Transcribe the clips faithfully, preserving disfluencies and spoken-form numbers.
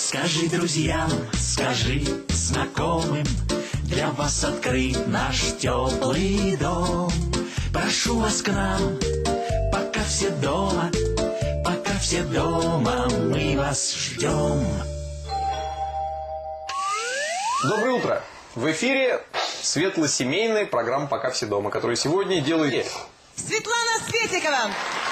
Скажи друзьям, скажи знакомым, для вас открыт наш теплый дом. Прошу вас к нам, пока все дома, пока все дома, мы вас ждем. Доброе утро! В эфире светло-семейная программа «Пока все дома», которую сегодня делает Светлана Светикова.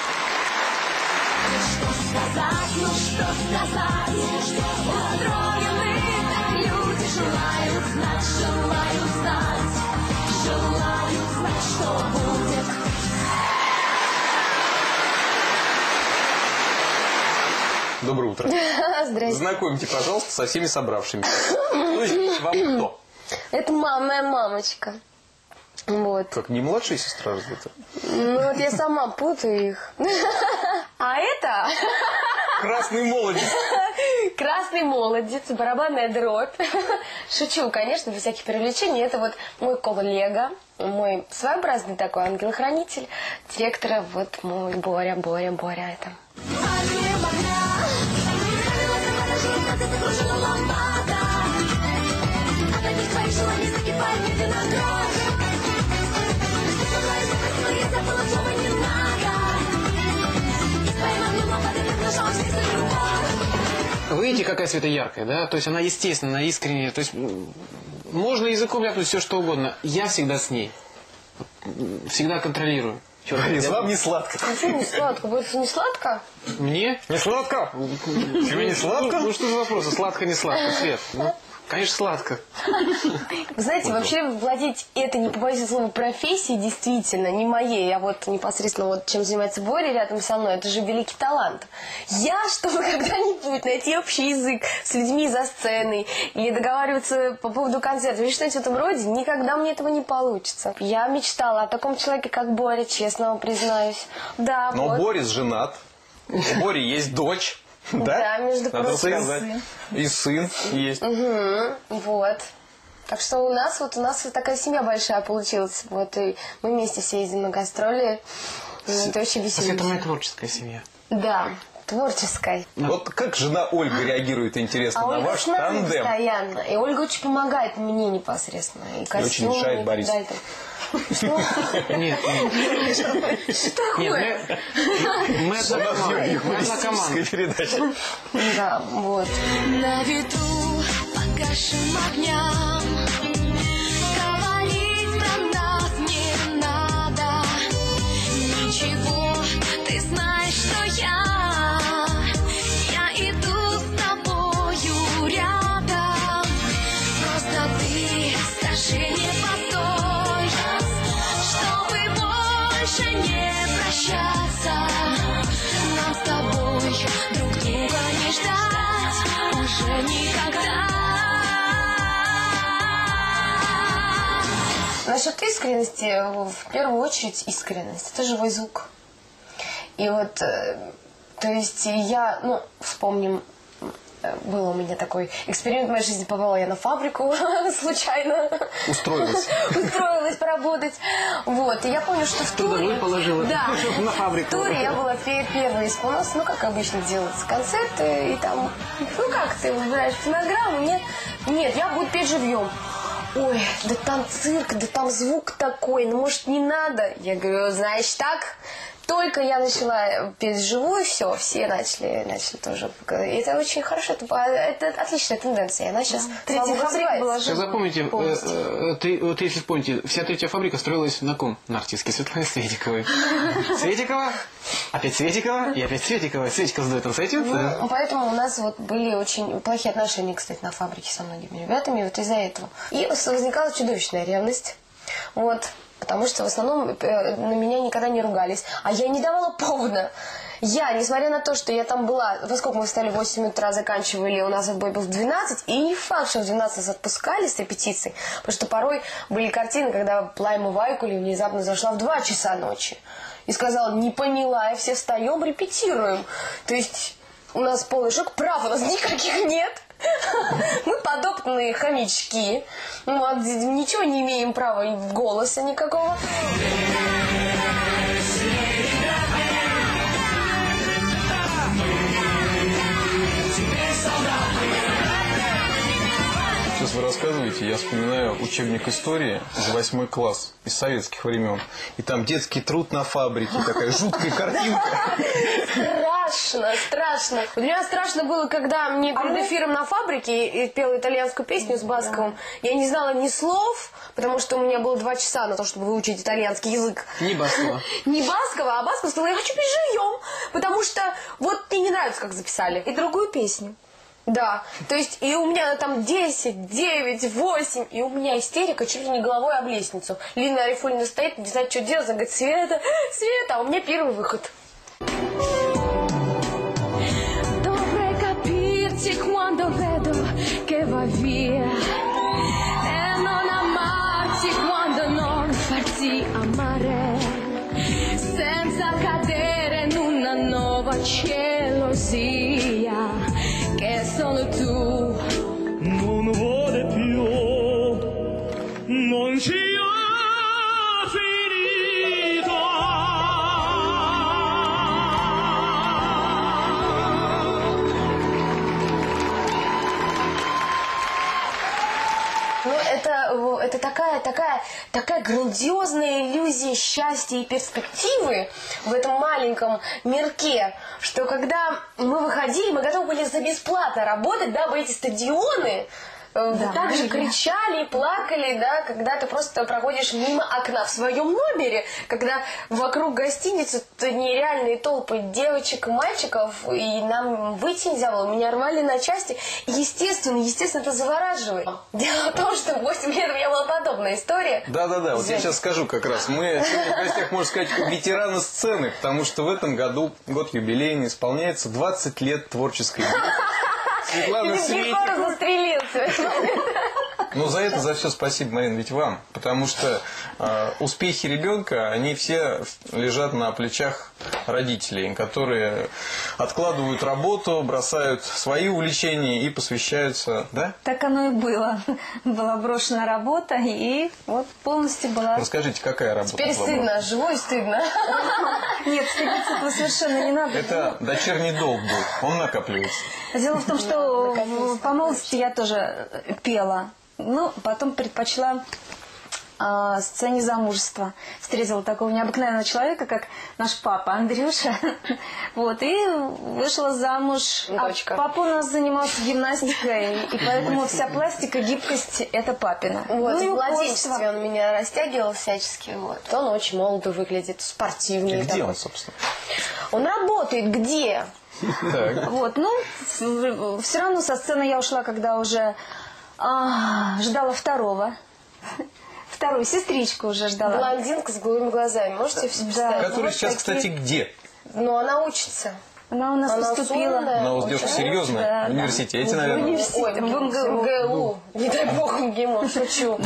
Что сказать, ну что сказать, устроены так люди, желают знать, желают знать, желают знать, что будет. Доброе утро. Здрасте. Знакомьте, пожалуйста, со всеми собравшимися. Ну, здесь вам кто? Это мама, моя мамочка. Вот. Как, не младшая сестра, разве это? Ну вот я сама путаю их. А это... Красный молодец. Красный молодец, барабанная дробь. Шучу, конечно, без всяких привлечений. Это вот мой коллега, мой своеобразный такой ангел-хранитель директора, вот мой Боря, Боря, Боря это. Вы видите, какая Света яркая, да? То есть она естественная, она искренняя. То есть можно языком ляпнуть все, что угодно. Я всегда с ней. Всегда контролирую. Борис, вам не сладко. Почему не сладко? Будет не сладко? Мне? Не сладко? Тебе не сладко? Ну, ну что за вопрос? Сладко, не сладко, Свет? Ну, конечно, сладко. Вы знаете, вообще владеть этой, не побоюсь слова, профессией действительно не моей, а вот непосредственно вот чем занимается Боря рядом со мной, это же великий талант. Я, чтобы когда-нибудь найти общий язык с людьми за сценой или договариваться по поводу концерта или что-нибудь в этом роде, никогда мне этого не получится. Я мечтала о таком человеке, как Боря, честно вам признаюсь. Да, Но вот. Борис женат, у Бори есть дочь. Да? Да, между Надо прочим. сказать. И сын есть. Угу, вот. Так что у нас вот у нас вот такая семья большая получилась. Вот и мы вместе все ездим на гастроли. С... Это очень весело. Это моя творческая семья. Да, творческая. Вот как жена Ольга реагирует, интересно, А на Ольга ваш с нами тандем? постоянно. И Ольга очень помогает мне непосредственно. И костюмы, очень мешает и Борису. так далее. Что? Нет, нет. Что такое? Нет, мы, мы одна команда. Мы одна команда. Передача. Да, вот. На ветру погасшим огням говорить про нас не надо. Ничего, ты знаешь, что я Я иду с тобою рядом. Просто ты скажи не постой, чтобы больше не прощаться. Нам с тобой друг друга не ждать уже никогда. Насчет искренности, в первую очередь искренность. Это живой звук. И вот, э, то есть я, ну, вспомним, э, был у меня такой эксперимент в моей жизни, попала я на фабрику случайно. Устроилась. Устроилась поработать. Вот, и я помню, что в Туда туре... вы положила. Да, На фабрику. в туре я была пе- первой исполнилась, ну, как обычно делаются концерты, и там, ну, как ты выбираешь фонограмму, нет, нет, я буду петь живьем. Ой, да там цирк, да там звук такой, ну, может, не надо? Я говорю, значит так, только я начала петь вживую, все, все начали, начали тоже. Это очень хорошо, это, это отличная тенденция, она сейчас, слава богу, развивается. Сейчас запомните, э, э, ты, вот если вспомните, вся третья фабрика строилась на ком? На артистке Светлане Светиковой. Светикова, опять Светикова, и опять Светикова. Светикова с дуэтом сойдется. Ну, поэтому у нас вот были очень плохие отношения, кстати, на фабрике со многими ребятами, вот из-за этого. И возникала чудовищная ревность. Вот. Потому что в основном на меня никогда не ругались. А я не давала повода. Я, несмотря на то, что я там была... Во сколько мы встали? В восемь утра заканчивали. У нас отбой был в двенадцать. И не факт, что в двенадцать нас отпускали с репетицией. Потому что порой были картины, когда Плайма Вайкули внезапно зашла в два часа ночи. И сказала, не поняла, и все встаем, репетируем. То есть у нас полный шок. Прав у нас никаких нет. Мы подопытные хомячки. Мы ничего не имеем права и голоса никакого. вы рассказываете, я вспоминаю учебник истории за восьмой класс из советских времен. И там детский труд на фабрике, такая жуткая картинка. Страшно, страшно. У меня страшно было, когда мне перед эфиром на фабрике пела итальянскую песню с Басковым. Я не знала ни слов, потому что у меня было два часа на то, чтобы выучить итальянский язык. Не Баскова. Не Баскова, а Баскова сказала, я хочу петь живьем, потому что вот мне не нравится, как записали. И другую песню. Да, то есть и у меня там десять, девять, восемь, и у меня истерика чуть ли не головой об лестницу. Лина Арифулина стоит, не знает, что делать, она говорит, Света, Света, а у меня первый выход. Dovrei capirti quando vedo che va via e non amarti quando non farti amare senza cadere in una nuova gelosia che solo tu non vuole più, non ci ha finito. Ну, это, это такая, такая, такая грандиозная иллюзия счастья и перспективы в этом маленьком мирке, что когда мы выходили, мы готовы были за бесплатно работать, дабы эти стадионы да, так же кричали и плакали, да, когда ты просто проходишь мимо окна в своем номере, когда вокруг гостиницы нереальные толпы девочек и мальчиков, и нам выйти нельзя было, меня рвали на части. Естественно, естественно, это завораживает. Дело в том, что в восемь лет у меня была подобная история. Да-да-да, вот я сейчас скажу как раз. Мы сегодня в гостях, можно сказать, ветераны сцены, потому что в этом году, год юбилейный, исполняется двадцать лет творческой жизни. Светлана Светикова застрелился. Ну, за это, за все спасибо, Марина, ведь вам. Потому что э, успехи ребенка, они все лежат на плечах родителей, которые откладывают работу, бросают свои увлечения и посвящаются, да? Так оно и было. Была брошена работа, и вот полностью была... Расскажите, какая работа? Теперь стыдно, живу и стыдно. Нет, стыдиться этого совершенно не надо. Это дочерний долг был, он накапливается. Дело в том, что по молодости я тоже пела. Ну, потом предпочла а, сцене замужества. Встретила такого необыкновенного человека, как наш папа Андрюша. Вот, и вышла замуж. А папа у нас занимался гимнастикой, и поэтому вся пластика, гибкость – это папина. Вот, ну, в младенчестве он меня растягивал всячески. Вот. Он очень молодо выглядит, спортивный. И где он, собственно? Он работает где? Так. Вот, ну, все равно со сцены я ушла, когда уже... А, ждала второго. Вторую сестричку уже ждала. Блондинка с голубыми глазами. Можете все представить? Который вот сейчас, такие... кстати, где? Ну, она учится. Она у нас она поступила. умная, она у вас девушка серьезная? Да, в университете, да. наверное? В университете. Ой, в МГУ. Не дай бог МГИМО, шучу.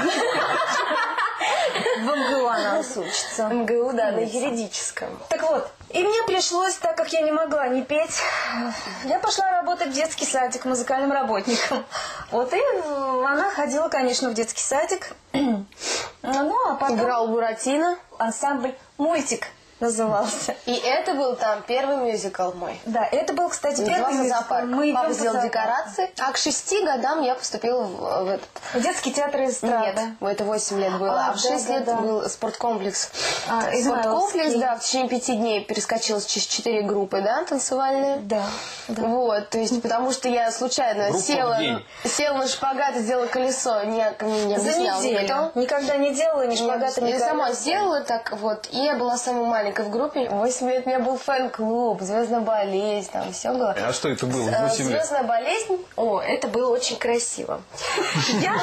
В МГУ она учится. МГУ, да, на юридическом. Так вот, и мне пришлось, так как я не могла не петь, я пошла работать в детский садик музыкальным работником. Вот, и она ходила, конечно, в детский садик. Ну, а потом... Играл Буратино. Ансамбль «Мультик» назывался. И это был там первый мюзикл мой. Да, это был, кстати, первый мюзикл. Мы Папа сделал декорации. А к шести годам я поступила в, в этот... В детский театр эстрады. Нет, это восемь лет было. А, а в шесть да, лет да, был спорткомплекс. А, спорткомплекс, да, в течение пяти дней перескочилась через четыре группы, да, танцевальные. Да, да. Вот, то есть, потому что я случайно Группа села, села на шпагат и сделала колесо. Не, не За неделю. Никогда не делала ни шпагата, ни Я сама сделала так вот, и я была самой маленькой в группе. В восемь лет у меня был фэн-клуб, «Звездная болезнь», там все было. А что это было в восемь лет? «Звездная болезнь», о, это было очень красиво. Я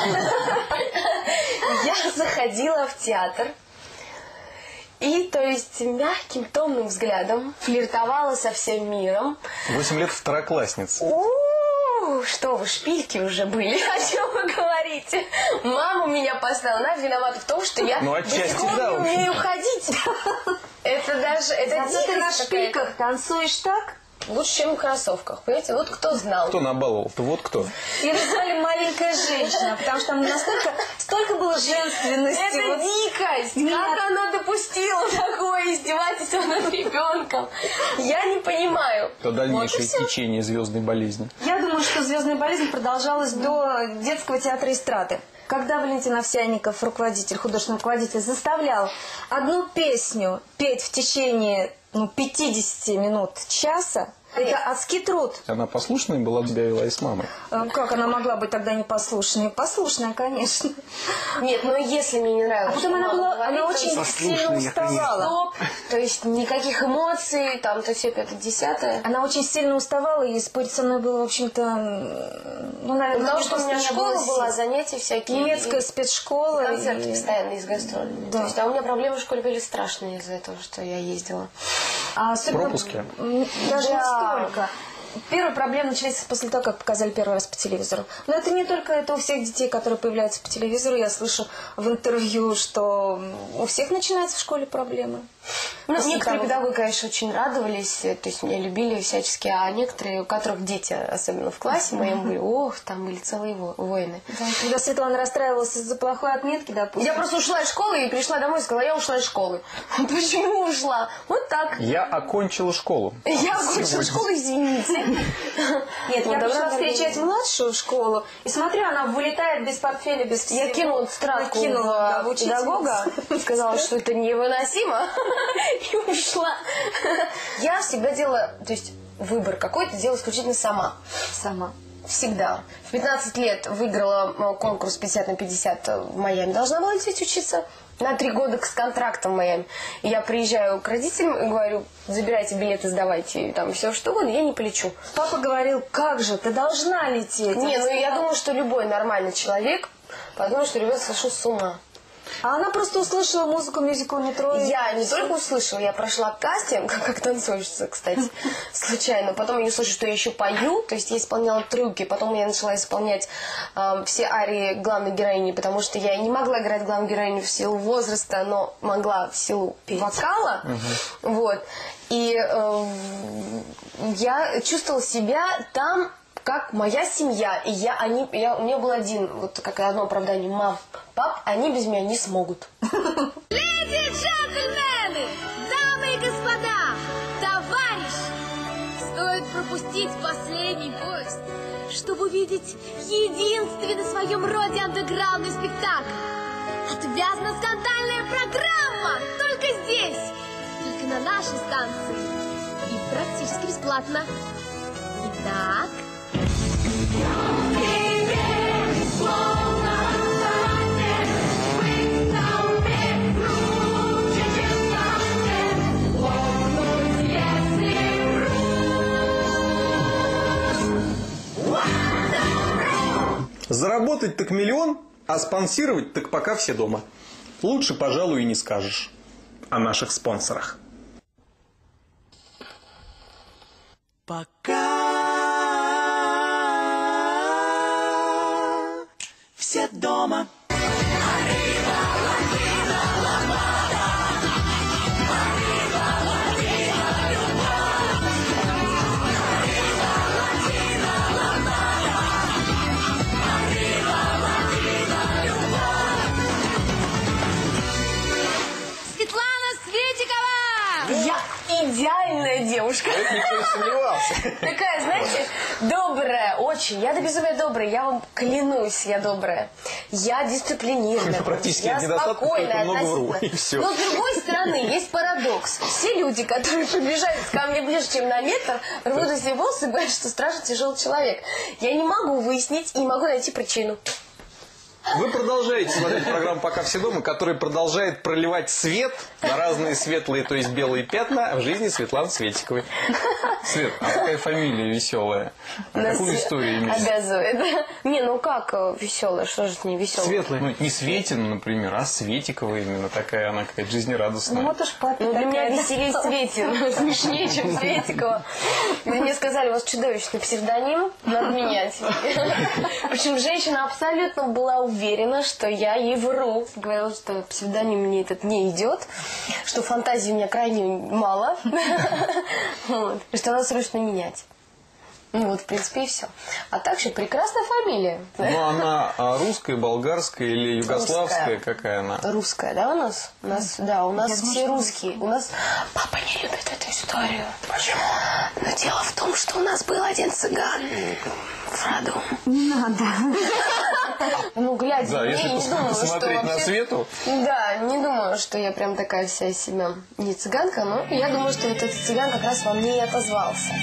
заходила в театр. И, то есть, мягким, томным взглядом флиртовала со всем миром. Восемь лет второклассница. У-у-у, что вы, шпильки уже были, о чем вы говорите? Мама меня поставила, она виновата в том, что я ну, до сих пор да, не умею ходить. Это даже, это Зато ты на шпильках танцуешь так, лучше, чем в кроссовках. Понимаете, вот кто знал. Кто набаловал-то? Вот кто. Ее назвали «маленькая женщина», потому что там настолько, столько было женственности. Это вот. дикость! Нет. Как она допустила такое издевательство над ребенком? Я не понимаю. Это дальнейшее вот течение звездной болезни. Я думаю, что «Звездная болезнь» продолжалась до детского театра эстрады. Когда Валентин Овсянников, руководитель, художественный руководитель, заставлял одну песню петь в течение ну, пятидесяти минут, часа, это адский труд. Она послушная была, тебя вела и с мамой. Как она могла быть тогда непослушной? Послушная, конечно. Нет, но если мне не нравилось, А потом она, была, говорит, она очень послушная, сильно уставала. Стоп, то есть никаких эмоций, там, то все пятое, десятое. Она очень сильно уставала, и спорить со мной было, в общем-то, ну, наверное, Потому что у меня школа было была, занятия всякие. немецкая и спецшкола. концерты и... постоянно из гастролей. Да. То есть, а у меня проблемы в школе были страшные из-за этого, что я ездила. А особенно... Пропуски? Даже Да. не столько. Первые проблемы начались после того, как показали первый раз по телевизору. Но это не только это у всех детей, которые появляются по телевизору. Я слышу в интервью, что у всех начинаются в школе проблемы. Ну, После некоторые того, педагоги, конечно, очень радовались, то есть меня любили всячески, а некоторые, у которых дети, особенно в классе моем, были, ох, там были целые во- войны. Да, когда Светлана расстраивалась из-за плохой отметки, допустим. Я просто ушла из школы и пришла домой и сказала, я ушла из школы. Почему ушла? Вот так. Я окончила школу. Я окончила школу, извините. Нет, Ну, я давно пришла не встречать младшую школу, и смотрю, она вылетает без портфеля, без всего. Я кинула тетрадку Кинула, да, в в учительницу. педагога, сказала, что это невыносимо, и ушла. Я всегда делала, то есть выбор какой-то делала исключительно сама. Сама. Всегда. В пятнадцать лет выиграла э, конкурс пятьдесят на пятьдесят в Майами. Должна была лететь учиться на три года с контрактом в Майами. И я приезжаю к родителям и говорю, забирайте билеты, сдавайте, там все что угодно, я не полечу. Папа говорил, как же, ты должна лететь. Не, ну Она я сказала, думаю, что любой нормальный человек подумает, что ребенок сошел с ума. А она просто услышала музыку мюзикла «Метро». и- Я не только услышала, я прошла кастинг, как танцовщица, кстати, случайно. Потом я услышала, что я еще пою, то есть я исполняла трюки. Потом я начала исполнять э, все арии главной героини, потому что я не могла играть главную героиню в силу возраста, но могла в силу вокала. Вот. И э, я чувствовала себя там как моя семья. И я, они, я, у меня был один, вот как одно оправдание, мам, пап, они без меня не смогут. Леди и джентльмены, дамы и господа, товарищи, стоит пропустить последний поезд, чтобы увидеть единственный в своем роде андеграундный спектакль. Отвязно-скандальная программа только здесь, только на нашей станции и практически бесплатно. Итак... Заработать так миллион, а спонсировать так пока все дома. Лучше, пожалуй, и не скажешь о наших спонсорах. Пока все дома. Светлана Светикова! Я идеальная девушка. Никто не сомневался. Такая, знаете, добрая, очень. Я до безумия добрая, я вам клянусь, я добрая. Я дисциплинированная. Практически я от недостатка спокойная, только много вру, относительно. и всё. Но с другой стороны, есть парадокс. Все люди, которые приближаются ко мне ближе, чем на метр, рвут на себе волосы и говорят, что страшно тяжелый человек. Я не могу выяснить и не могу найти причину. Вы продолжаете смотреть программу «Пока все дома», которая продолжает проливать свет на разные светлые, то есть белые пятна в жизни Светланы Светиковой. Свет, а какая фамилия веселая? А Нас какую историю имеет? обязывает. Не, ну как веселая, что же не веселая? Светлый. Ну, не Светина, например, а Светикова именно такая, она какая-то жизнерадостная. Ну вот уж папе Ну, для меня такая, да. веселее Светин, смешнее, чем Светикова. Мне сказали, у вас чудовищный псевдоним, надо менять. В общем, женщина абсолютно была уверена, что я ей вру. Говорила, что псевдоним мне этот не идет, что фантазии у меня крайне мало, и что надо срочно менять. Ну вот, в принципе, и все. А также прекрасная фамилия. Ну, она а, русская, болгарская или югославская? Русская. Какая она? Русская, да, у нас? У нас, да, у нас Я все думаю, русские. У нас папа не любит эту историю. Почему? Но дело в том, что у нас был один цыган в роду. Не надо. Ну, глядя да, на меня, если я не думаю, что посмотреть на вообще... Свету. Да, не думаю, что я прям такая вся из себя не цыганка, но я думаю, что этот цыган как раз во мне и отозвался.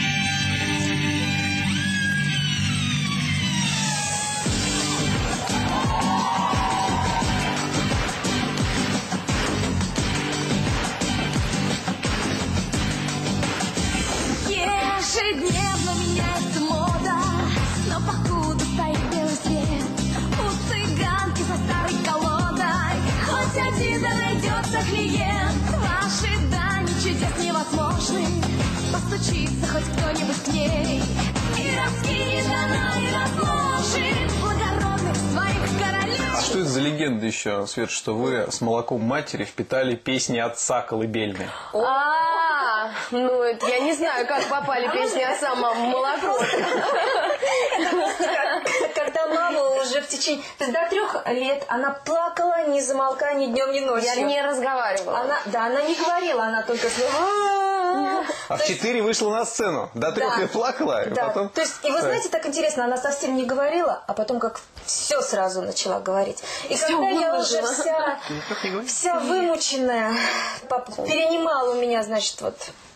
Ежедневно меняется мода, но покуда стоит белый свет, у цыганки за старой колодой хоть один да найдется клиент. В ожидании чудес невозможны, постучится хоть кто-нибудь к ней и раскинет она и разложит благородных своих королей. А что это за легенда еще, Свет, что вы с молоком матери впитали песни отца колыбельные? А, ну это я не знаю, как попали песни о самом молоко. Когда мама уже в течение... То есть до трех лет она плакала ни за молока, ни днем, ни ночью. Я не разговаривала. Она, да, она не говорила, она только... А в четыре вышла на сцену. До трех лет плакала, и да. потом... То есть, и вы знаете, так интересно, она совсем не говорила, а потом как все сразу начала говорить. И Всё когда я выложила. уже вся, вся вымученная, папа перенимал у меня, значит, вот...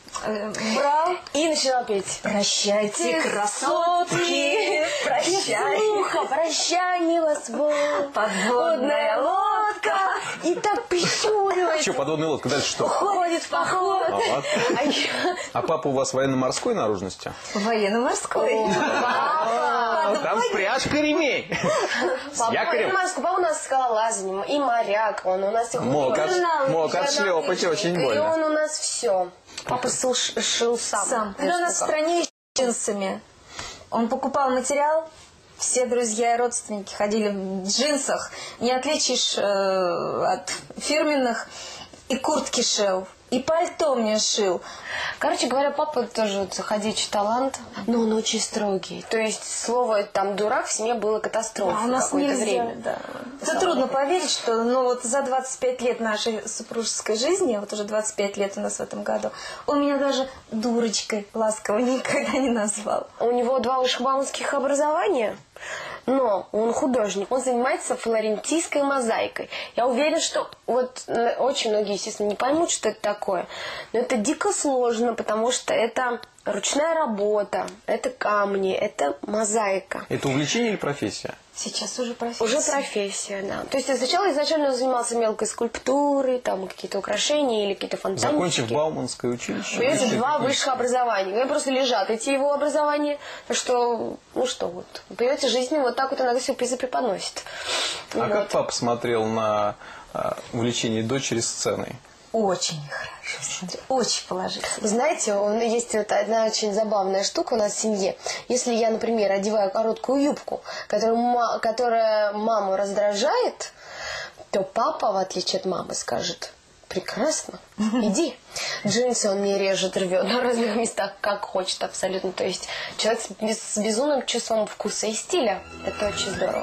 брал и начала петь. Прощайте, красотки, прощай, прощай, милосвод, подводная лодка. И так прищуривается. Что, подводная лодка, дальше что? Уходит в поход. А, ладно. А я- А папа у вас военно-морской наружности? Военно-морской. Папа, Там спряжка ремень. С папа, якорем. папа у нас скалолазание, и моряк, он у нас и Мог, от, мог отшлепать очень И больно. он у нас все. Папа шил, шил сам. Сам. Когда у нас в стране с джинсами, он покупал материал, все друзья и родственники ходили в джинсах, не отличишь э, от фирменных, и куртки шил, и пальто мне шил. Короче говоря, папа тоже вот ходячий талант, но он очень строгий. То есть слово там дурак в семье было катастрофой. А у нас какое-то нельзя, время. да. Это трудно поверить, что ну, вот за двадцать пять лет нашей супружеской жизни, вот уже двадцать пять лет у нас в этом году, он меня даже дурочкой ласково никогда не назвал. У него два вышебаловских образования, но он художник, он занимается флорентийской мозаикой. Я уверена, что вот э, очень многие, естественно, не поймут, что это такое, но это дико сложно, потому что это ручная работа, это камни, это мозаика. Это увлечение или профессия? Сейчас уже профессия. Уже профессия, да. То есть сначала изначально он занимался мелкой скульптурой, там какие-то украшения или какие-то фонтанчики. Закончив Бауманское училище. Понимаете, два высших образования. У меня просто лежат эти его образования. Так что, ну что вот. Понимаете, жизнь вот так вот иногда сюрпризы преподносит. А Вот. как папа смотрел на а, увлечение дочери сценой? Очень хорошо. Очень положительно. Вы знаете, он, есть вот одна очень забавная штука у нас в семье. Если я, например, одеваю короткую юбку, которая, ма- которая маму раздражает, то папа, в отличие от мамы, скажет: прекрасно, иди. Джинсы он мне режет, рвет на разных местах, как хочет абсолютно. То есть человек с, без- с безумным чувством вкуса и стиля. Это очень здорово.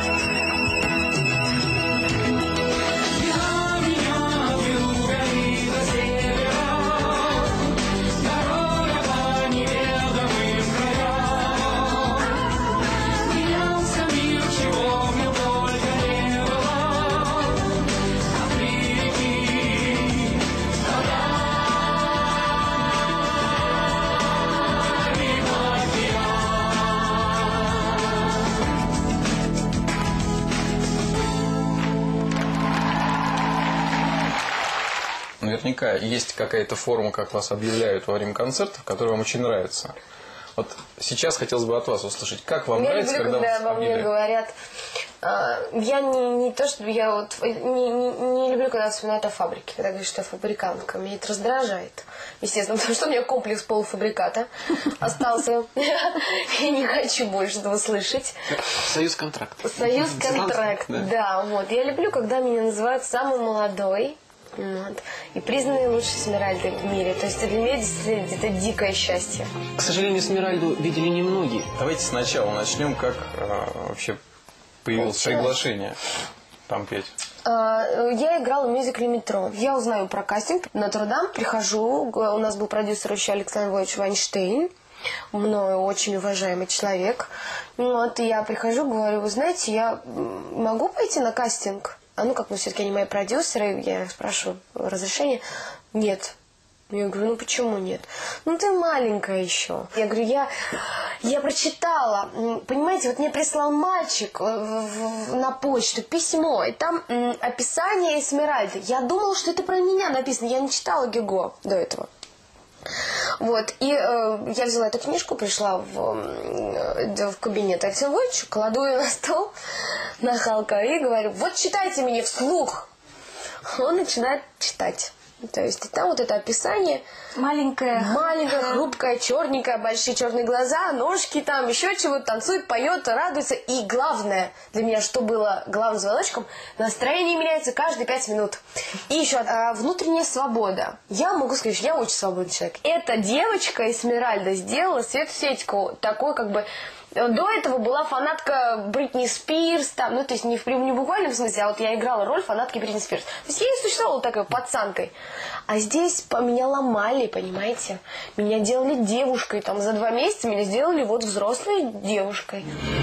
Наверняка есть какая-то форма, как вас объявляют во время концертов, которая вам очень нравится. Вот сейчас хотелось бы от вас услышать, как вам Я нравится, люблю, когда, когда вас во мне объявляют? говорят: Я не, не то, что я вот не, не, не люблю, когда вспоминают о фабрике, когда говорят, что я фабрикантка. Меня это раздражает. Естественно, потому что у меня комплекс полуфабриката остался. Я не хочу больше этого слышать. Союз-контракт. Союз-контракт, да, вот. Я люблю, когда меня называют самой молодой. Вот. И признанные лучшей Эсмеральдой в мире. То есть для меня действительно это дикое счастье. К сожалению, Эсмеральду видели немногие. Давайте сначала начнем, как э, вообще появилось приглашение там петь. Я играла в мюзикле «Метро». Я узнаю про кастинг на Трудам, прихожу. У нас был продюсер еще Александр Владимирович Вайнштейн. Мною очень уважаемый человек. Вот, и я прихожу, говорю, вы знаете, я могу пойти на кастинг? А ну как, ну все-таки они мои продюсеры, я спрашиваю разрешение. Нет. Я говорю, ну почему нет? Ну ты маленькая еще. Я говорю, я, я прочитала, понимаете, вот мне прислал мальчик на почту письмо, и там описание Эсмеральды. Я думала, что это про меня написано, я не читала Гюго до этого. Вот, и э, я взяла эту книжку, пришла в, э, в кабинет Александра Владимировича, кладу ее на стол, на Халка, и говорю, вот читайте мне вслух. Он начинает читать. То есть там вот это описание. Маленькая. Маленькая, хрупкая, черненькая, большие черные глаза, ножки там, еще чего-то, танцует, поет, радуется. И главное для меня, что было главным звоночком, настроение меняется каждые пять минут. И еще а, внутренняя свобода. Я могу сказать, что я очень свободный человек. Эта девочка Эсмеральда сделала Свету Сетикову такой как бы... До этого была фанатка Бритни Спирс, там, ну, то есть не в, не в буквальном смысле, а вот я играла роль фанатки Бритни Спирс. То есть я и существовала такой пацанкой. А здесь меня ломали, понимаете? Меня делали девушкой, там, за два месяца меня сделали вот взрослой девушкой.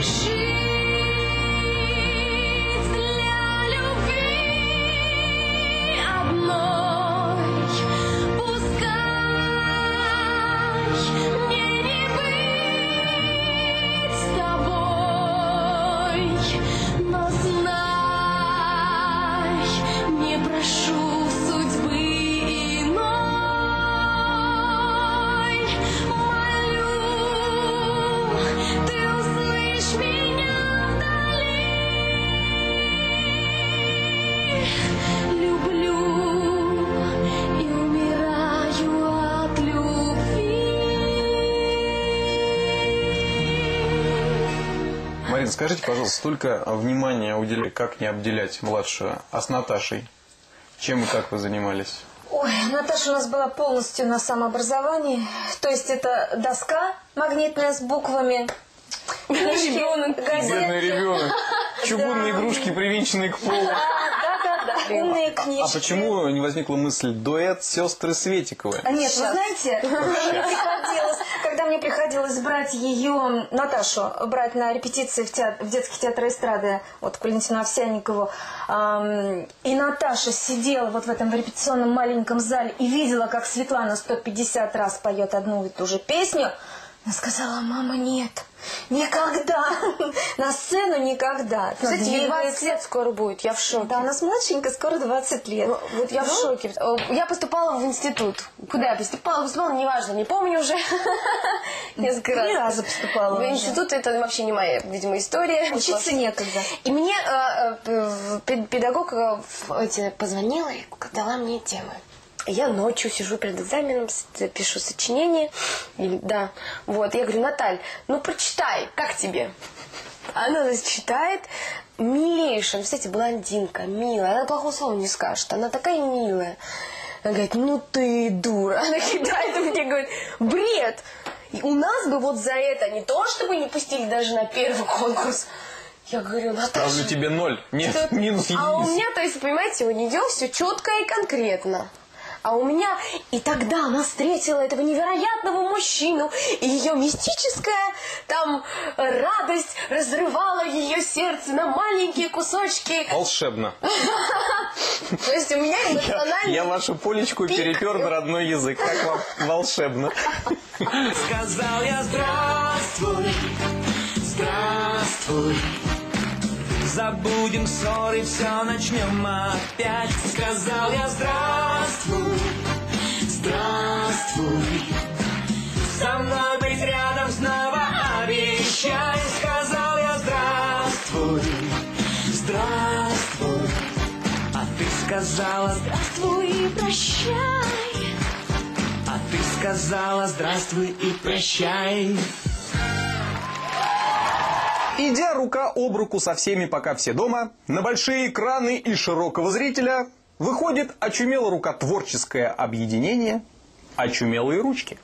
Скажите, пожалуйста, столько внимания уделяли, как не обделять младшую, а с Наташей? Чем и как вы занимались? Ой, Наташа у нас была полностью на самообразовании. То есть это доска магнитная с буквами. Ребенок, бедный ребенок. Чугунные игрушки, привинченные к полу. Да, умные книжки. А почему не возникла мысль дуэт сестры Светиковой? Нет, вы знаете, мне приходилось, когда мне приходилось брать ее, Наташу, брать на репетиции в, театр, в детский театр эстрады, вот к Валентину Овсянникову, эм, и Наташа сидела вот в этом репетиционном маленьком зале и видела, как Светлана сто пятьдесят раз поет одну и ту же песню, она сказала, мама, нет. Никогда. На сцену никогда. Кстати, ей двадцать лет скоро будет. Я в шоке. Да, у нас младшенькая, скоро двадцать лет. Ну, вот я ну? в шоке. Я поступала в институт. Куда я поступала? Поступала, неважно, не помню уже. Несколько раз. Три раза поступала. В институт это вообще не моя, видимо, история. Учиться некогда. И мне педагог позвонила и дала мне темы. Я ночью сижу перед экзаменом, пишу сочинение. И, да, вот. Я говорю, Наталь, ну прочитай, как тебе? Она читает, милейшая. Кстати, блондинка, милая. Она плохого слова не скажет. Она такая милая. Она говорит, ну ты дура. Она кидает мне, говорит, бред. И у нас бы вот за это не то, чтобы не пустили даже на первый конкурс. Я говорю, Наташа... Ставлю тебе ноль. Нет, что... минус единица. А у меня, то есть, понимаете, у нее все четко и конкретно. А у меня... И тогда она встретила этого невероятного мужчину, и ее мистическая там радость разрывала ее сердце на маленькие кусочки. Волшебно. То есть у меня эмоционально... Я вашу полечку перепер на родной язык. Как вам волшебно. Сказал я здравствуй, здравствуй. Забудем ссоры, все начнем опять. Сказал я здравствуй, здравствуй. Со мной быть рядом снова обещай. Сказал я здравствуй, сказала здравствуй и прощай. А ты сказала здравствуй и прощай. Идя рука об руку со всеми, пока все дома, на большие экраны и широкого зрителя выходит очумело рукотворческое объединение «Очумелые ручки».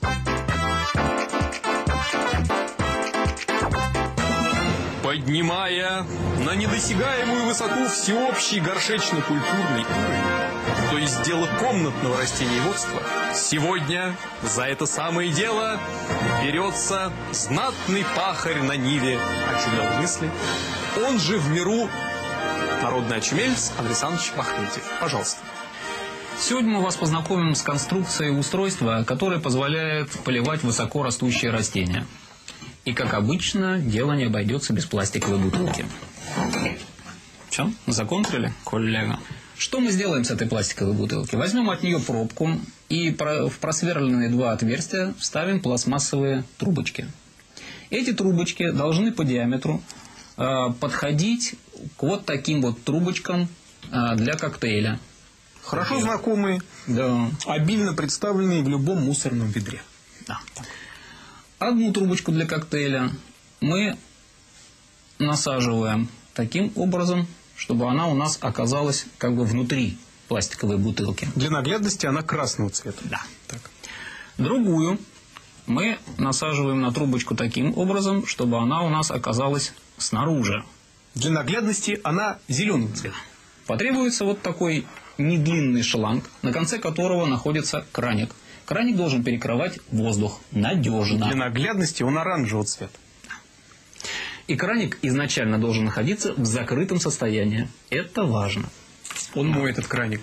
Поднимая на недосягаемую высоту всеобщий горшечно-культурный уровень, то есть дело комнатного растениеводства, сегодня за это самое дело берется знатный пахарь на ниве очумелой мысли, он же в миру народный очумелец Андрей Александрович Махметьев. Пожалуйста. Сегодня мы вас познакомим с конструкцией устройства, которое позволяет поливать высоко растущие растения. И, как обычно, дело не обойдется без пластиковой бутылки. Все, законтрили, коллега? Что мы сделаем с этой пластиковой бутылки? Возьмем от нее пробку и в просверленные два отверстия вставим пластмассовые трубочки. Эти трубочки должны по диаметру э, подходить к вот таким вот трубочкам э, для коктейля. Хорошо Да. знакомые, Да. обильно представленные в любом мусорном ведре. Да. Одну трубочку для коктейля мы насаживаем таким образом, чтобы она у нас оказалась как бы внутри пластиковой бутылки. Для наглядности она красного цвета. Да. Так. Другую мы насаживаем на трубочку таким образом, чтобы она у нас оказалась снаружи. Для наглядности она зеленого цвета. Потребуется вот такой недлинный шланг, на конце которого находится краник. Краник должен перекрывать воздух надежно. Для наглядности он оранжевого цвета. И краник изначально должен находиться в закрытом состоянии. Это важно. Он мой, этот краник.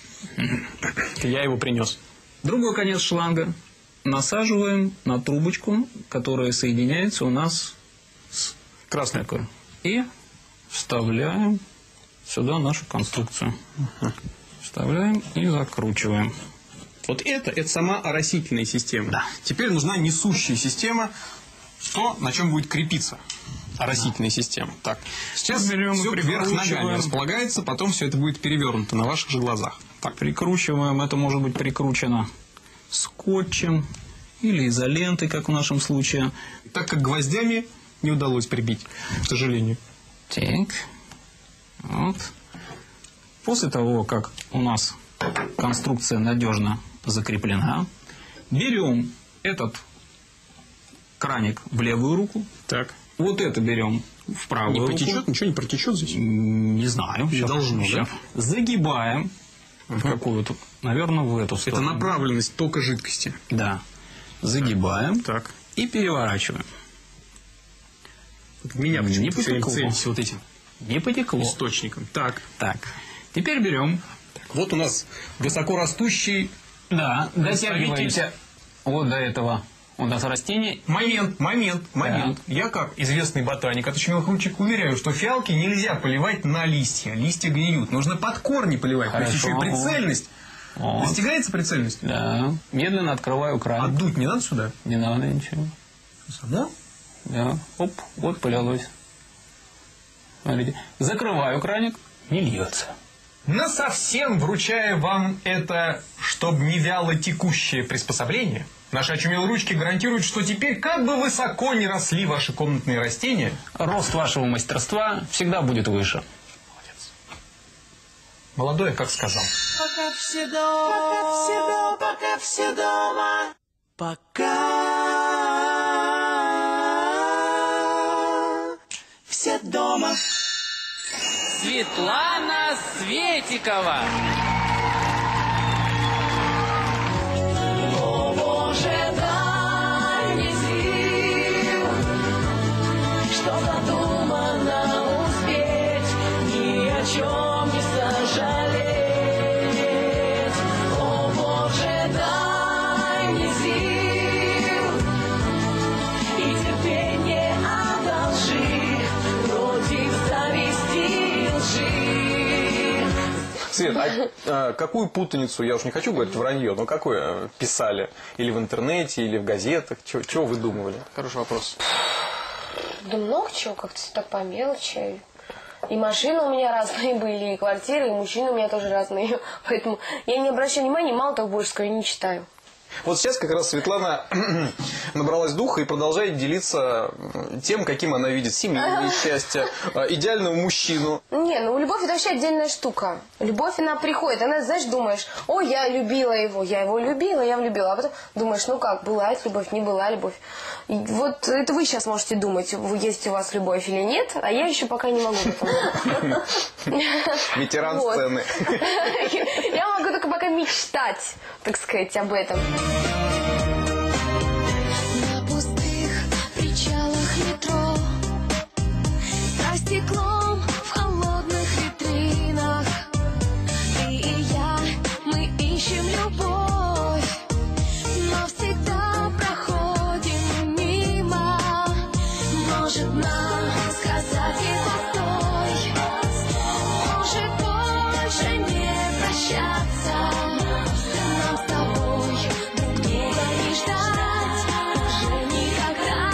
Я его принес. Другой конец шланга насаживаем на трубочку, которая соединяется у нас с Красный. такой. И вставляем сюда нашу конструкцию. Вставляем и закручиваем. Вот это, это сама оросительная система. Да. Теперь нужна несущая система, то, на чем будет крепиться оросительная система. Так, сейчас Берем и все вверх ногами прикручиваем. располагается, потом все это будет перевернуто на ваших же глазах. Так, прикручиваем. Это может быть прикручено скотчем или изолентой, как в нашем случае. Так как гвоздями не удалось прибить, к сожалению. Так. Вот. После того, как у нас конструкция надежно закреплена, берем этот краник в левую руку. Так. Вот это берем в правую Не руку. потечет? Ничего не протечет здесь? Не знаю. Не Щас- должно, щас. да? Загибаем в какую-то, наверное, в эту Это сторону. направленность тока жидкости. Да. Загибаем Так. и переворачиваем. Меня Не почему-то все время потекло. целитесь вот этим Не потекло. источником. Так. Так. Теперь берем. Вот у нас высокорастущий... Да, Представитель. дотягиваемся вот до этого. У нас растение. Момент, момент, момент. Я, как известный ботаник, от очумелых ручек, уверяю, что фиалки нельзя поливать на листья. Листья гниют. Нужно под корни поливать. То есть еще и Хорошо. прицельность. Вот. Достигается прицельность? Да. Медленно открываю А кран. дуть не надо сюда? Не надо ничего. Само? Да. Оп, вот полилось. Смотрите. Закрываю краник. Не льется. Насовсем вручая вам это, чтобы не вяло текущее приспособление, наши очумелые ручки гарантируют, что теперь, как бы высоко ни росли ваши комнатные растения, Рост вашего мастерства всегда будет выше. молодое, как сказал. Пока все дома, пока все дома, пока все дома. Светлана Светикова. О, Боже, дай мне сил, что задумано успеть, ни о чем не сожалеть. О, Боже, дай мне сил и терпение одолжи против зависти и лжи. Свет, а, а какую путаницу, я уж не хочу говорить вранье, но какое писали? Или в интернете, или в газетах? Чего, чего выдумывали? Хороший вопрос. Да много чего, как-то так по мелочи. И машины у меня разные были, и квартиры, и мужчины у меня тоже разные. Поэтому я не обращаю внимания, мало того, больше скажу, не читаю. Вот сейчас как раз Светлана набралась духа и продолжает делиться тем, каким она видит семейное счастье, идеального мужчину. Не, ну любовь это вообще отдельная штука. Любовь, она приходит, она, знаешь, думаешь, о, я любила его, я его любила, я влюбила. А потом думаешь, ну как, была это любовь, не была любовь. И вот это вы сейчас можете думать, есть у вас любовь или нет, а я еще пока не могу. Ветеран сцены. Я могу только пока мечтать, так сказать, об этом. На пустых причалах метро, за стеклом в холодных витринах, ты и я, мы ищем любовь, но всегда проходим мимо. Может нам сказать ей постой, может больше не прощаться. Нам с тобой друг друга не ждать уже никогда.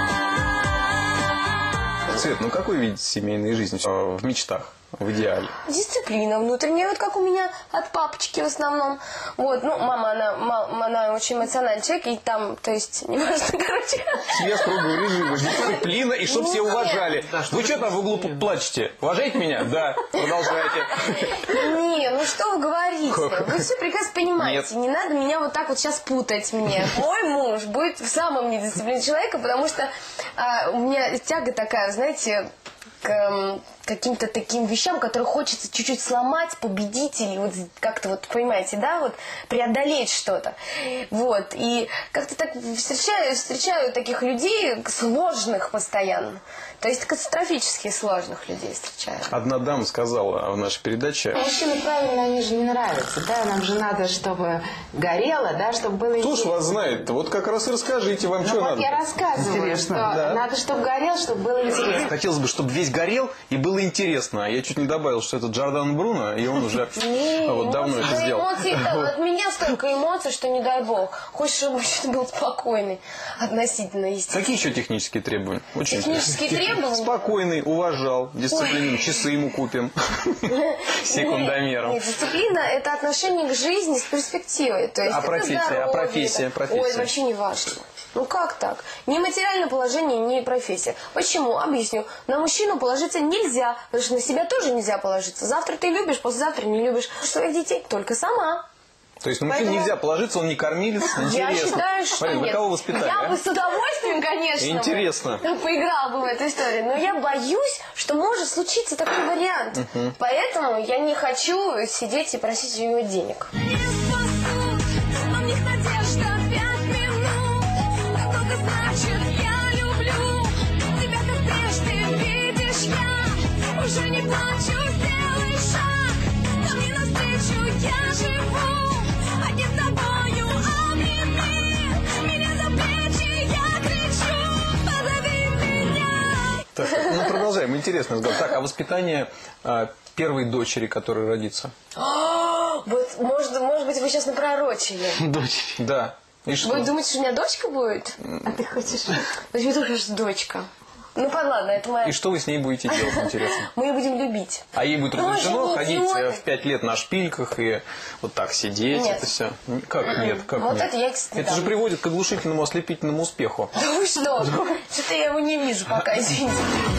Свет, ну как вы видите семейную жизнь в мечтах, в идеале? Дисциплина внутренняя, вот как у меня от папочки в основном. Вот, ну, мама, она, мама, она очень эмоциональный человек, и там, то есть, не важно, короче. Семья строгого режима, дисциплина, и чтоб все уважали. Вы что там в углу плачете? Уважаете меня? Да, продолжайте. Не, ну что вы говорите? Вы все прекрасно понимаете. Не надо меня вот так вот сейчас путать мне. Мой муж будет самым недисциплинированным человеком, потому что а, у меня тяга такая, знаете, к м, каким-то таким вещам, которые хочется чуть-чуть сломать, победить или вот как-то вот, понимаете, да, вот преодолеть что-то. Вот, и как-то так встречаю, встречаю таких людей сложных постоянно. То есть катастрофически сложных людей встречаю. Одна дама сказала в нашей передаче... Мужчины, правильно, они же не нравятся, да, нам же надо, чтобы горело, да, чтобы было Кто интересно. ж вас знает? Вот как раз и расскажите, вам Ну что вот надо. я рассказываю, Интересно, что да. надо, чтобы горел, чтобы было интересно. Хотелось бы, чтобы весь горел и было интересно. А я чуть не добавил, что это Джордан Бруно, и он уже вот давно это сделал. Эмоции, от меня столько эмоций, что не дай бог. Хочешь, чтобы мужчина был спокойный относительно, естественно. Какие еще технические требования? Очень Технические требования? Спокойный, уважал, дисциплинированный, часы ему купим. Секундомером. Нет, дисциплина – это отношение к жизни с перспективой. То есть А это профессия, здоровье, а профессия, это- профессия? Ой, вообще не важно. Ну как так? Ни материальное положение, ни профессия. Почему? Объясню. На мужчину положиться нельзя, потому что на себя тоже нельзя положиться. Завтра ты любишь, послезавтра не любишь. Своих детей только сама. То есть на мужчину Поэтому- нельзя положиться, он не кормилец, интересно. Я считаю, что Марина, вы нет. кого воспитали, Я а? бы с удовольствием, конечно, Интересно. бы поиграла бы в эту историю. Но я боюсь, что может случиться такой вариант. Мгм. Поэтому я не хочу сидеть и просить у него денег. Но в них надежда пять минут. Как много значит я люблю тебя, как прежде видишь я. Уже не плачу, сделай шаг ко мне навстречу, я живу. Одни с тобою обними меня за плечи, я кричу, позови меня. Так, ну продолжаем, интересный разговор. Так, а воспитание а, первой дочери, которая родится? Вот, может, может быть, вы сейчас напророчили. Дочь. Да. И что? Вы думаете, что у меня дочка будет? А ты хочешь? Вот мне тоже кажется, дочка. Ну, ладно, это моя... И что вы с ней будете делать, интересно? Мы ее будем любить. А ей будет Ну, разрешено они ходить идиоты. э, в пять лет на шпильках и вот так сидеть, Нет. это все? Как нет? Как Вот нет? это я, кстати, Это да. же приводит к оглушительному, ослепительному успеху. Да вы что? Что-то я его не вижу пока, извините.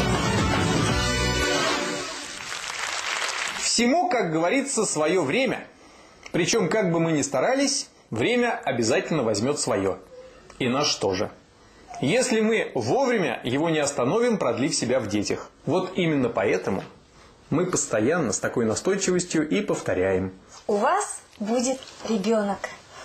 Всему, как говорится, свое время. Причем, как бы мы ни старались, время обязательно возьмет свое. И наш тоже. Если мы вовремя его не остановим, продлив себя в детях. Вот именно поэтому мы постоянно с такой настойчивостью и повторяем. У вас будет ребенок.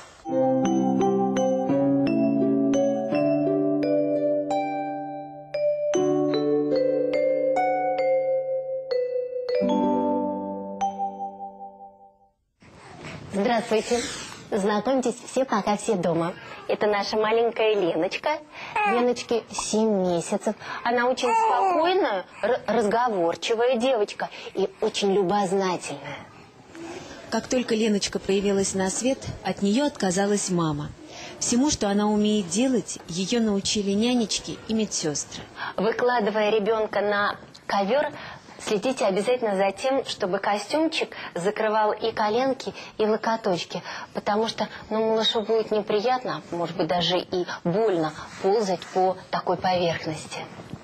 Здравствуйте. Знакомьтесь, все пока все дома. Это наша маленькая Леночка. Леночке семь месяцев. Она очень спокойная, р- разговорчивая девочка и очень любознательная. Как только Леночка появилась на свет, от нее отказалась мама. Всему, что она умеет делать, ее научили нянечки и медсестры. Выкладывая ребенка на ковер, следите обязательно за тем, чтобы костюмчик закрывал и коленки, и локоточки. Потому что, ну, малышу будет неприятно, может быть, даже и больно ползать по такой поверхности.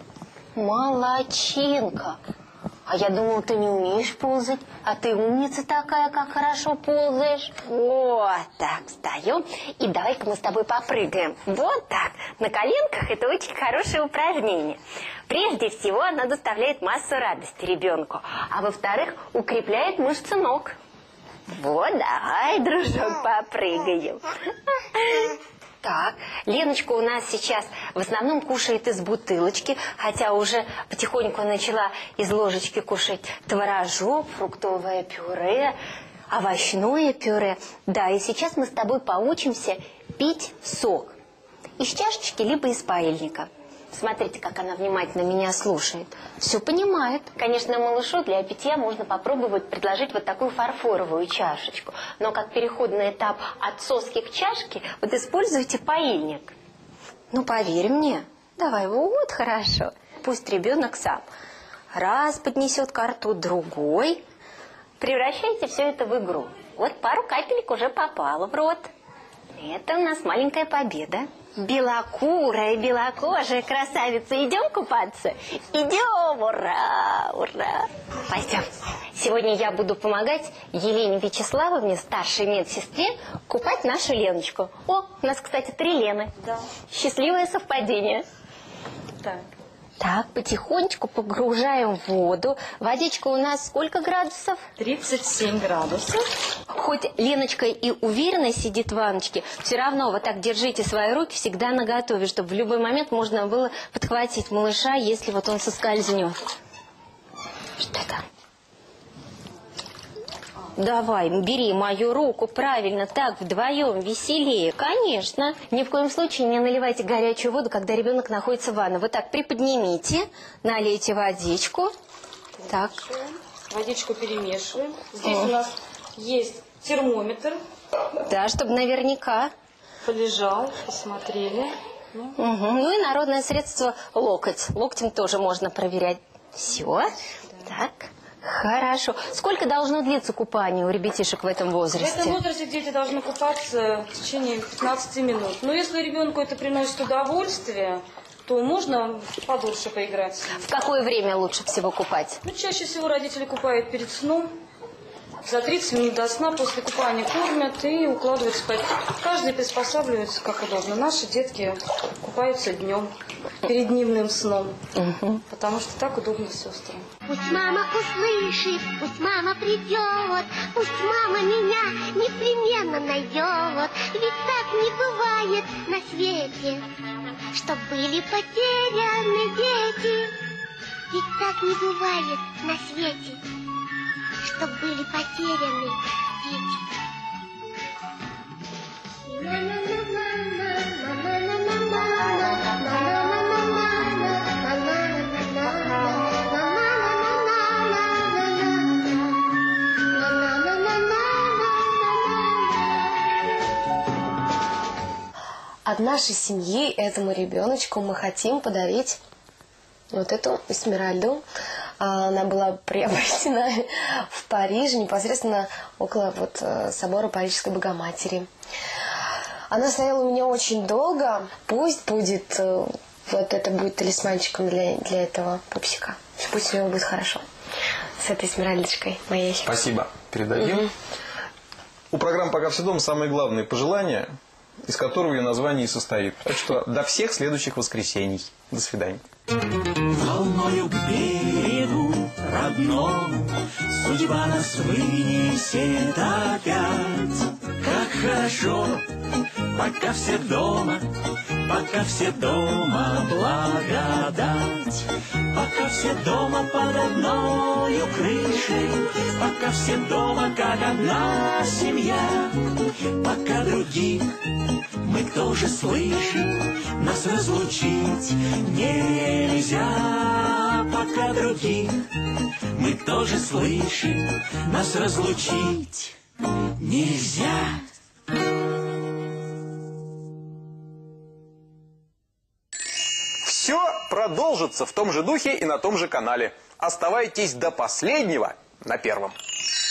Молодчинка! А я думала, ты не умеешь ползать, а ты умница такая, как хорошо ползаешь. Вот так, встаем, и давай-ка мы с тобой попрыгаем. Вот так, на коленках это очень хорошее упражнение. Прежде всего, оно доставляет массу радости ребенку, а во-вторых, укрепляет мышцы ног. Вот, давай, дружок, попрыгаем. Так, Леночка у нас сейчас в основном кушает из бутылочки, хотя уже потихоньку начала из ложечки кушать творожок, фруктовое пюре, овощное пюре. Да, и сейчас мы с тобой поучимся пить сок из чашечки либо из паильника. Смотрите, как она внимательно меня слушает. Все понимает. Конечно, малышу для питья можно попробовать предложить вот такую фарфоровую чашечку. Но как переходный этап от соски к чашке, вот используйте паильник. Ну, поверь мне. Давай, вот, хорошо. Пусть ребенок сам. Раз поднесет ко рту, другой. Превращайте все это в игру. Вот пару капелек уже попало в рот. Это у нас маленькая победа. Белокурая, белокожая красавица. Идем купаться? Идем! Ура! Ура! Пойдем. Сегодня я буду помогать Елене Вячеславовне, старшей медсестре, купать нашу Леночку. О, у нас, кстати, три Лены. Да. Счастливое совпадение. Так. Так, потихонечку погружаем в воду. Водичка у нас сколько градусов? тридцать семь градусов. Хоть Леночка и уверенно сидит в ванночке, все равно вот так держите свои руки всегда наготове, чтобы в любой момент можно было подхватить малыша, если вот он соскользнет. Что это? Давай, бери мою руку, правильно, так, вдвоем, веселее. Конечно. Ни в коем случае не наливайте горячую воду, когда ребенок находится в ванной. Вот так приподнимите, налейте водичку. Так. Водичку перемешиваем. Здесь О. у нас есть термометр. Да, чтобы наверняка. Полежал, посмотрели. Ну, угу. Ну и народное средство локоть. Локтем тоже можно проверять. Все. Да. Так. Хорошо. Сколько должно длиться купание у ребятишек в этом возрасте? В этом возрасте дети должны купаться в течение пятнадцати минут. Но если ребенку это приносит удовольствие, то можно подольше поиграть. В какое время лучше всего купать? Ну, чаще всего родители купают перед сном. За тридцать минут до сна после купания кормят и укладывают спать. Каждый приспосабливается как удобно. Наши детки купаются днем, перед дневным сном. Угу. Потому что так удобно с сестрами. Пусть мама услышит, пусть мама придет, пусть мама меня непременно найдет. Ведь так не бывает на свете, чтоб были потеряны дети. Ведь так не бывает на свете, чтоб были потеряны дети. От нашей семьи этому ребеночку мы хотим подарить вот эту эсмеральду. Она была приобретена в Париже, непосредственно около вот собора Парижской Богоматери. Она стояла у меня очень долго. Пусть будет, вот это будет талисманчиком для, для этого пупсика. Пусть у него будет хорошо. С этой эсмеральдочкой моей. Спасибо. Передадим. Угу. У программы «Пока все дома» самые главные пожелания, из которого ее название и состоит. Так что до всех следующих воскресений. До свидания. Волною к берегу родному судьба нас вынесет опять. Как хорошо, пока все дома, пока все дома, благодать. Пока все дома под одною крышей, пока все дома как одна семья. Пока других мы тоже слышим, нас разлучить нельзя. Пока других мы тоже слышим, нас разлучить нельзя. Все про продолжится в том же духе и на том же канале. Оставайтесь до последнего на Первом.